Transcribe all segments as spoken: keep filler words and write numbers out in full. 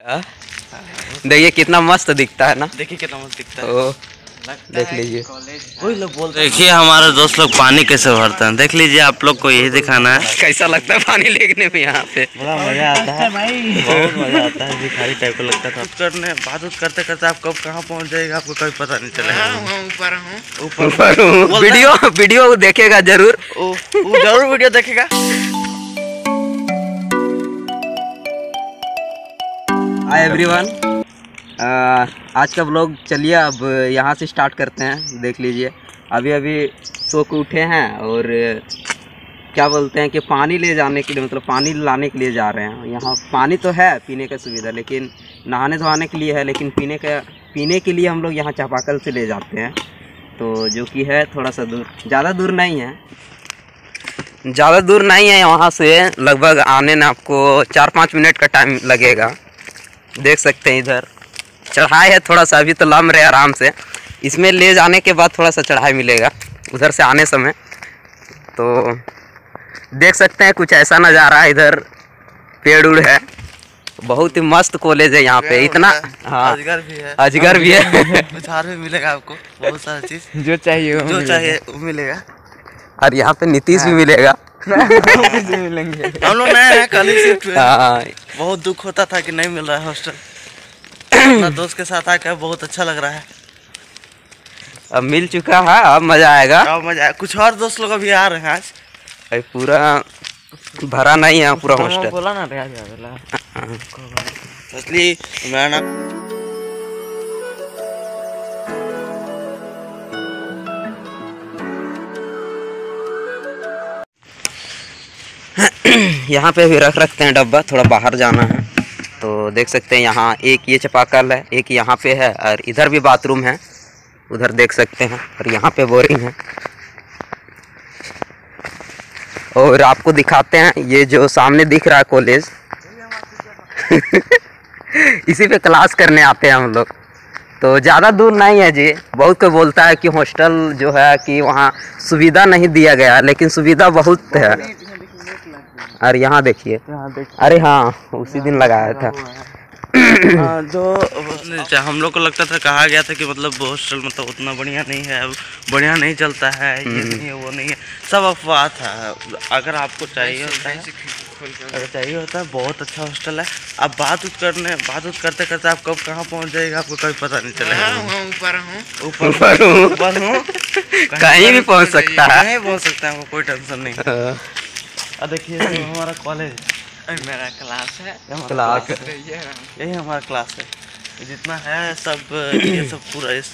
आ? देखिए कितना मस्त दिखता है ना। देखिए कितना मस्त दिखता है। ओ, देख लीजिए। कोई लोग बोलते देखिए हमारे दोस्त लोग पानी कैसे भरते हैं, देख लीजिए। आप लोग को यही दिखाना है कैसा लगता है पानी लेने में यहाँ पे। बड़ा मजा आता है, बहुत मजा आता है। भिखारी टाइप का लगता था करने बात करते करते। आप कब कहाँ पहुँच जाएगा आपको कभी पता नहीं चलेगा। ऊपर हूँ ऊपर हूँ। वीडियो वीडियो देखेगा जरूर, जरूर वीडियो देखेगा। हाय एवरीवन, आज का व्लॉग चलिए अब यहाँ से स्टार्ट करते हैं। देख लीजिए अभी अभी सो के उठे हैं और क्या बोलते हैं कि पानी ले जाने के लिए, मतलब पानी लाने के लिए जा रहे हैं। यहाँ पानी तो है पीने का सुविधा, लेकिन नहाने धोने के लिए है, लेकिन पीने का पीने के लिए हम लोग यहाँ चापाकल से ले जाते हैं। तो जो कि है थोड़ा सा दूर, ज़्यादा दूर नहीं है, ज़्यादा दूर नहीं है। वहाँ से लगभग आने में आपको चार पाँच मिनट का टाइम लगेगा। देख सकते हैं इधर चढ़ाई है थोड़ा सा, अभी तो लम रहे आराम से। इसमें ले जाने के बाद थोड़ा सा चढ़ाई मिलेगा उधर से आने समय। तो देख सकते हैं कुछ ऐसा नज़ारा है। इधर पेड़ उड़ है, बहुत ही मस्त कॉलेज है यहाँ पे। इतना हाँ, अजगर भी है, अजगर भी है। उधार भी मिलेगा आपको, बहुत सारी चीज़ जो चाहिए जो चाहिए वो मिलेगा। और यहाँ पे नीतीश भी मिलेगा। मिलेंगे। हम लोग नए हैं, कल ही शिफ्ट हुए। बहुत दुख होता था कि नहीं मिल रहा है हॉस्टल। अपना दोस्त के साथ आकर बहुत अच्छा लग रहा है। अब मिल चुका है, अब मजा आएगा। अब मजा आएगा। कुछ और दोस्त लोग अभी आ रहे हैं आज। भाई पूरा भरा नहीं है पूरा हॉस्टल। बोला ना असली मेरा नाम यहाँ पे भी रख रखते हैं डब्बा, थोड़ा बाहर जाना है। तो देख सकते हैं यहाँ एक ये चापाकल है, एक यहाँ पे है, और इधर भी बाथरूम है, उधर देख सकते हैं। और यहाँ पे बोरिंग है। और आपको दिखाते हैं ये जो सामने दिख रहा है कॉलेज। इसी पे क्लास करने आते हैं हम लोग। तो ज़्यादा दूर नहीं है जी। बहुत कोई बोलता है कि हॉस्टल जो है कि वहाँ सुविधा नहीं दिया गया, लेकिन सुविधा बहुत है। अरे यहाँ देखिए, अरे हाँ उसी दिन लगाया था। जो हम लोग को लगता था, कहा गया था कि मतलब हॉस्टल मतलब उतना बढ़िया नहीं है, बढ़िया नहीं चलता है, ये नहीं है वो नहीं है, सब अफवाह था। अगर आपको चाहिए होता है, अगर चाहिए होता है बहुत अच्छा हॉस्टल है। अब बात उत करने बात उत करते करते आप कब कहाँ पहुँच जाएगा आपको कभी पता नहीं चलेगा। ऊपर हूँ ऊपर हूँ ऊपर हूँ कहीं भी पहुँच सकता है, कहीं पहुँच सकता है, कोई टेंशन नहीं। अब देखिए हमारा कॉलेज, मेरा क्लास है, क्लास यही हमारा क्लास है। जितना है सब ये सब पूरा इस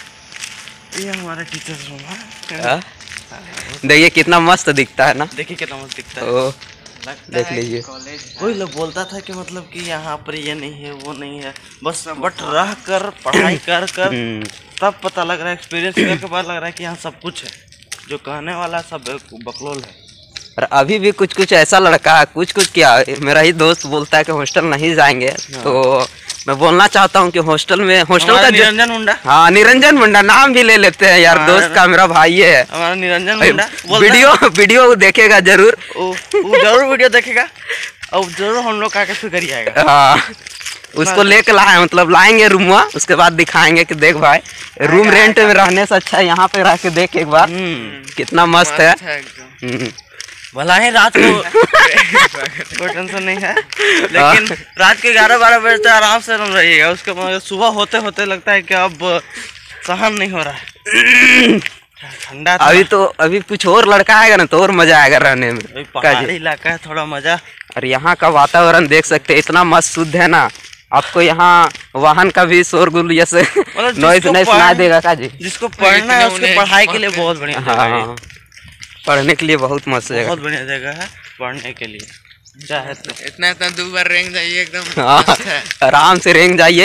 साइड ये हमारा टीचर्स रूम है। देखिए कितना मस्त दिखता है ना। देखिए कितना मस्त दिखता है। देख लीजिए। कोई लोग बोलता था कि मतलब कि यहाँ पर ये नहीं है वो नहीं है, बस बट रह कर पढ़ाई कर कर तब पता लग रहा है, एक्सपीरियंस करके बाद लग रहा है कि यहाँ सब कुछ है। जो कहने वाला सब बकलोल है। और अभी भी कुछ कुछ ऐसा लड़का है, कुछ कुछ क्या, मेरा ही दोस्त बोलता है कि हॉस्टल नहीं जाएंगे। तो मैं बोलना चाहता हूँ कि हॉस्टल में हॉस्टल का निरंजन मुंडा, हाँ निरंजन मुंडा नाम भी ले लेते हैं यार, दोस्त का मेरा भाई है हमारा निरंजन मुंडा। वीडियो वीडियो देखेगा जरूर, जरूर वीडियो देखेगा और जरूर हम लोग का फिक्र आएगा। हाँ उसको लेके लाए, मतलब लाएंगे रूम, उसके बाद दिखाएंगे कि देख भाई रूम रेंट में रहने से अच्छा है यहाँ पे रह के देख एक बार कितना मस्त है। भला ही रात को कोई टेंशन नहीं है, लेकिन रात के ग्यारह बारह बजे तक आराम से रह रहिएगा। उसके बाद सुबह होते होते लगता है कि अब सहन नहीं हो रहा है, ठंडा। अभी तो अभी कुछ और लड़का आएगा ना तो और मजा आएगा रहने में। पहाड़ी इलाका है, थोड़ा मजा। और यहाँ का वातावरण देख सकते हैं, इतना मस्त शुद्ध है ना। आपको यहाँ वाहन का भी शोरगुल जैसे नॉइज नहीं सुनाई देगा का जी। जिसको पढ़ना है उसके पढ़ाई के लिए बहुत बढ़िया जगह है, पढ़ने के लिए बहुत मस्त जगह, बहुत बढ़िया जगह है पढ़ने के लिए। चाहे तो इतना इतना दो बार रेंग जाइए, एकदम हाँ आराम से रेंग जाइए।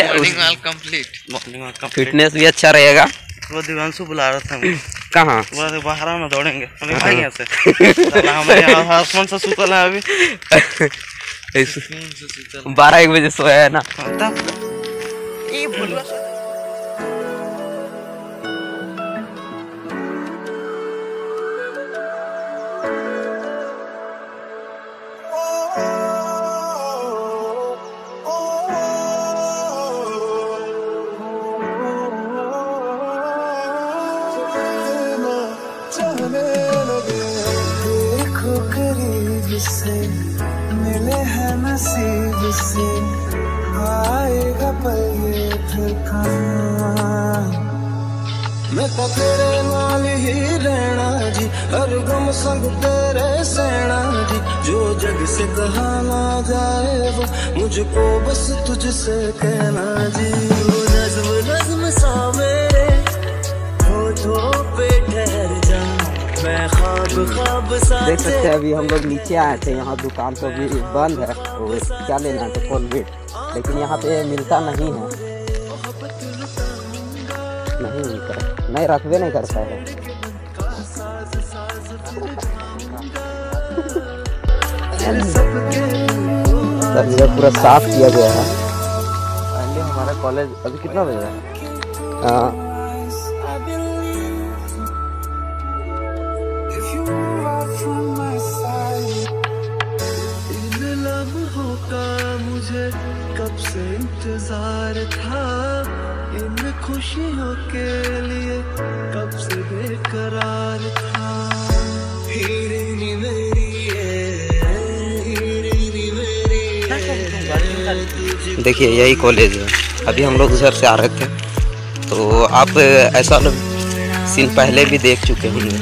कंप्लीट फिटनेस भी अच्छा रहेगा। वो दिवांशु बुला रहा था कहाँ, बाहर में दौड़ेंगे भाई से आसमान से सुतल है अभी। बारह एक बजे सोया है ना। से मिले हैं नसीब से आएगा पल ये फिर कहाँ मैं तो तेरे नाल ही रहना जी हर गम संग तेरे सहना जी जो जग से कहा ना जाए वो मुझको बस तुझसे कहना जी वो नज़्म नज़्म सा मेरे होठों पे ठहर जा मैं ख्वाब ख्वाब सा देख सकते हैं अभी हम लोग नीचे आए थे, यहाँ दुकान तो अभी बंद है और क्या लेना है तो कोलगेट, लेकिन यहाँ पे मिलता नहीं है, नहीं मिलता है, नहीं रखबे नहीं करता है। सर ये पूरा साफ किया गया है। हमारा कॉलेज अभी कितना बज रहा है? हाँ मुझे कब से इंतजार था इन खुशियों के लिए कब से बेकरार था हीरे मेरी हीरे मेरी। देखिए यही कॉलेज है, अभी हम लोग उधर से आ रहे थे तो आप ऐसा सीन पहले भी देख चुके होंगे।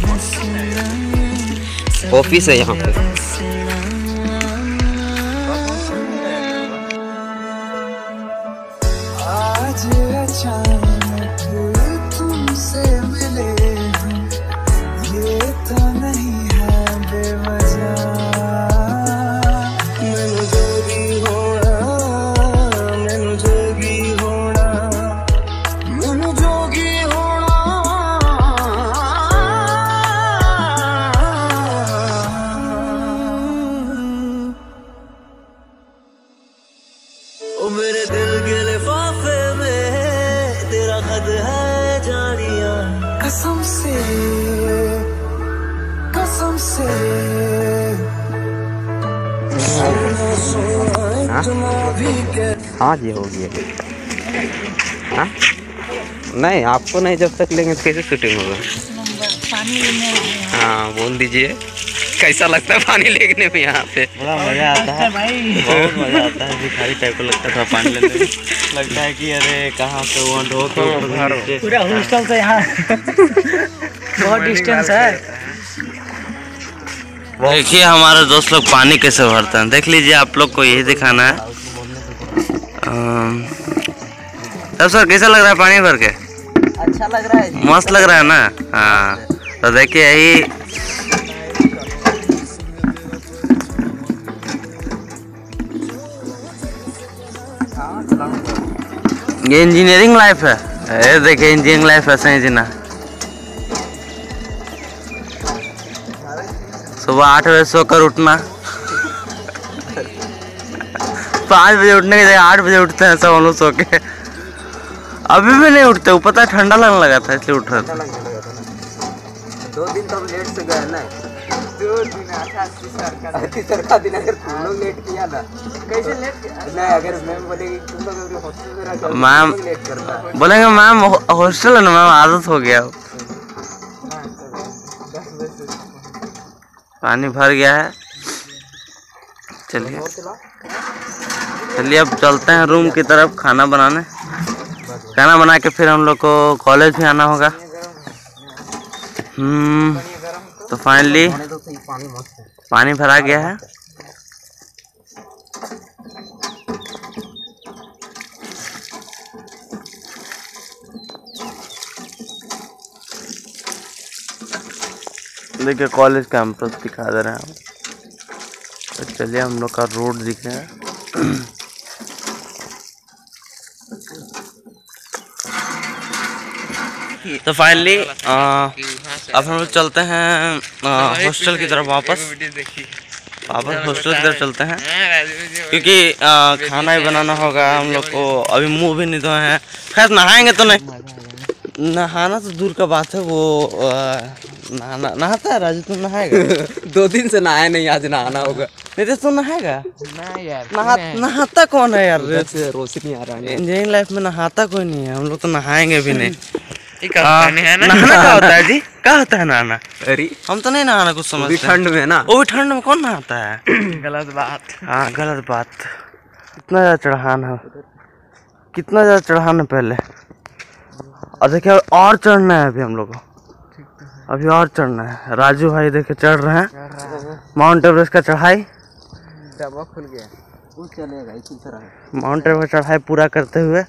ऑफिस है यहाँ पे। आज अचानक तुमसे मिले हम ये तो नहीं है बेवजह मैनू जोगी होना मैनू जोगी होना मैनू जोगी होना ओ मेरे दिल के लिफाफे है जानिया कसम से कसम से हाँ जी हो गया। हाँ नहीं आपको नहीं, जब तक लेंगे तो कैसे शूटिंग होगा? पानी लेने हाँ बोल दीजिए कैसा लगता है पानी लेने में यहाँ पे? बड़ा मजा आता है भाई, बहुत मजा आता है। भिखारी टाइप को लगता था पानी लेने में, लगता है कि अरे कहाँ पे वो ढो के पूरा हॉस्टल से यहाँ बहुत डिस्टेंस है। देखिए हमारे दोस्त लोग पानी कैसे भरते हैं, देख लीजिए। आप लोग को यही दिखाना है। तब सर कैसा लग रहा है पानी भर के? अच्छा लग रहा है, मस्त लग रहा है ना? हाँ तो देखिए यही ये इंजीनियरिंग लाइफ है। ये देखिए इंजीनियरिंग लाइफ ऐसा ही जीना। सुबह आठ बजे सोकर उठना, पाँच बजे उठने की जगह आठ बजे उठते हैं सब हम लोग सो के। अभी भी नहीं उठते, वो पता है ठंडा लगने लगा था इसलिए उठ रहे थे। दो दिन तो लेट से गए ना, दो दिन तीसरा दिन अगर तुम लोग लेट किया ना, कैसे लेट किया? नहीं अगर मैम बोलेगी तुम लोग अभी हॉस्टल में रह मैम लेट करता है, बोलेंगे मैम हॉस्टल है ना मैम, आदत हो गया। पानी भर गया है। चलिए चलिए अब चलते हैं रूम की तरफ खाना बनाने। खाना बना के फिर हम लोग को कॉलेज भी आना होगा। हम्म तो फाइनली पानी भरा गया है। देखिए कॉलेज कैंपस दिखा दे रहे हैं हम। तो चलिए हम लोग का रोड दिख रहा है। तो फाइनली अब हम लोग चलते हैं हॉस्टल की तरफ वापस वापस हॉस्टल की तरफ चलते हैं, क्योंकि आ, खाना ही बनाना होगा हम लोग को। अभी मुंह भी नहीं धोए हैं। खैर नहाएंगे तो नहीं, नहाना तो दूर का बात है। वो नहाना नहाता है राजू, तुम नहाएगा? दो दिन से नहाया नहीं, आज नहाना होगा। नहीं तो तुम नहाएगा? ना यार नहा नहाता कौन है यार? रोशनी आ रहा है। इंजीनियरिंग लाइफ में नहाता कोई नहीं है। हम लोग तो नहाएंगे भी नहीं। नहाना क्या होता है जी? क्या होता है नहाना? अरे हम तो नहीं नहाना कुछ समझते हैं। ठंड में ना, वो भी ठंड में कौन नहाता है? गलत बात। हाँ गलत बात। कितना ज़्यादा चढ़ान है, कितना ज़्यादा चढ़ान है पहले। और देखिए और चढ़ना है अभी हम लोग को, अभी और चढ़ना है। राजू भाई देखे चढ़ रहे हैं माउंट एवरेस्ट का चढ़ाई। डब्बा खुल गया। वो चलेगा इसी तरह। माउंट एवरेस्ट चढ़ाई पूरा करते हुए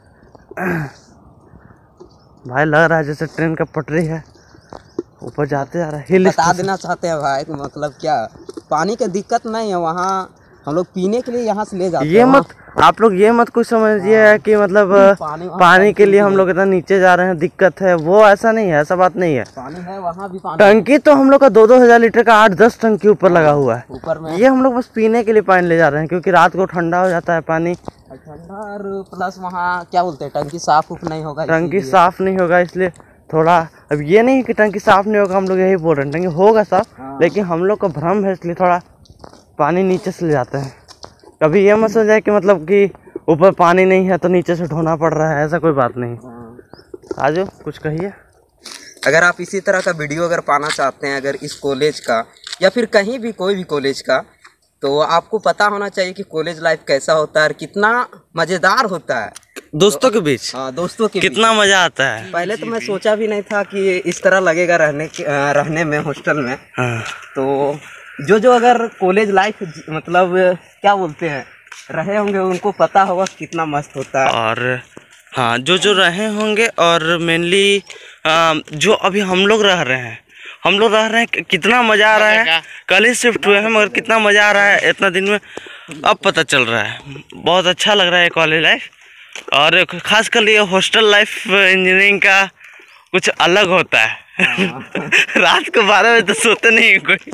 भाई लग रहा है जैसे ट्रेन का पटरी है, ऊपर जाते जा रहा है। हिल बता देना चाहते हैं भाई कि मतलब क्या पानी की दिक्कत नहीं है वहाँ, हम लोग पीने के लिए यहाँ से ले जाते हैं। ये मत आप लोग ये मत कुछ समझिए कि मतलब पानी, पानी के लिए हम लोग इतना नीचे जा रहे हैं दिक्कत है, वो ऐसा नहीं है, ऐसा बात नहीं है। पानी है वहाँ भी पानी। टंकी तो हम लोग का दो दो हजार लीटर का आठ दस टंकी ऊपर लगा हुआ है ऊपर में। ये हम लोग बस पीने के लिए पानी ले जा रहे हैं क्योंकि रात को ठंडा हो जाता है पानी। ठंडा और प्लस वहाँ क्या बोलते हैं टंकी साफ उफ नहीं होगा, टंकी साफ नहीं होगा इसलिए थोड़ा। अब ये नहीं कि टंकी साफ नहीं होगा, हम लोग यही बोल रहे हैं टंकी होगा साफ, लेकिन हम लोग का भ्रम है इसलिए थोड़ा पानी नीचे से ले जाते हैं। कभी ये मत सोचा कि मतलब कि ऊपर पानी नहीं है तो नीचे से ढोना पड़ रहा है, ऐसा कोई बात नहीं। आजो कुछ कहिए। अगर आप इसी तरह का वीडियो अगर पाना चाहते हैं अगर इस कॉलेज का या फिर कहीं भी कोई भी कॉलेज का, तो आपको पता होना चाहिए कि कॉलेज लाइफ कैसा होता है और कितना मज़ेदार होता है दोस्तों के बीच। हाँ दोस्तों के कितना मजा आता है। पहले तो मैं सोचा भी नहीं था कि इस तरह लगेगा रहने के अ, रहने में हॉस्टल में। हाँ। तो जो जो अगर कॉलेज लाइफ मतलब क्या बोलते हैं रहे होंगे उनको पता होगा कितना मस्त होता है। और हाँ जो जो रहे होंगे और मेनली जो अभी हम लोग रह रहे हैं हम लोग रह रहे हैं कितना मज़ा आ रहा है। कल ही शिफ्ट हुए हैं मगर कितना मज़ा आ रहा है इतना दिन में अब पता चल रहा है। बहुत अच्छा लग रहा है कॉलेज लाइफ, और खास कर ये हॉस्टल लाइफ इंजीनियरिंग का कुछ अलग होता है। रात को बारह बजे तो सोते नहीं है कोई।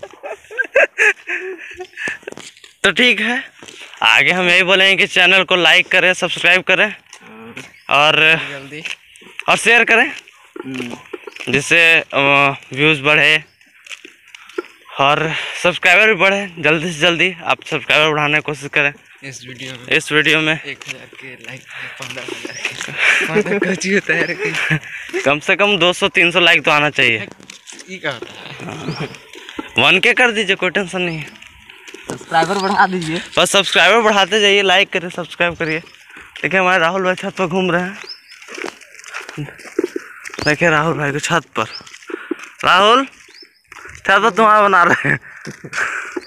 तो ठीक है, आगे हम यही बोलेंगे कि चैनल को लाइक करें, सब्सक्राइब करें और जल्दी और शेयर करें जिससे व्यूज़ बढ़े और सब्सक्राइबर भी बढ़े। जल्दी से जल्दी आप सब्सक्राइबर बढ़ाने की कोशिश करें। इस वीडियो में इस वीडियो में एक हजार के लाइक, पंद्रह हजार के कुछ ही होता है। कम से कम दो सौ तीन सौ लाइक तो आना चाहिए। ये क्या होता है? वन के कर दीजिए, कोई टेंशन नहीं है। सब्सक्राइबर बढ़ा दीजिए, बस सब्सक्राइबर बढ़ाते जाइए, लाइक करिए, सब्सक्राइब करिए। देखिए हमारे राहुल भाई छत पर घूम रहे हैं। देखिए राहुल भाई को छत पर, राहुल छत पर तुम्हारा बना रहे हैं।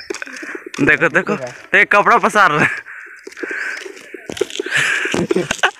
देखो देखो, तो एक कपड़ा पसार रहे हैं।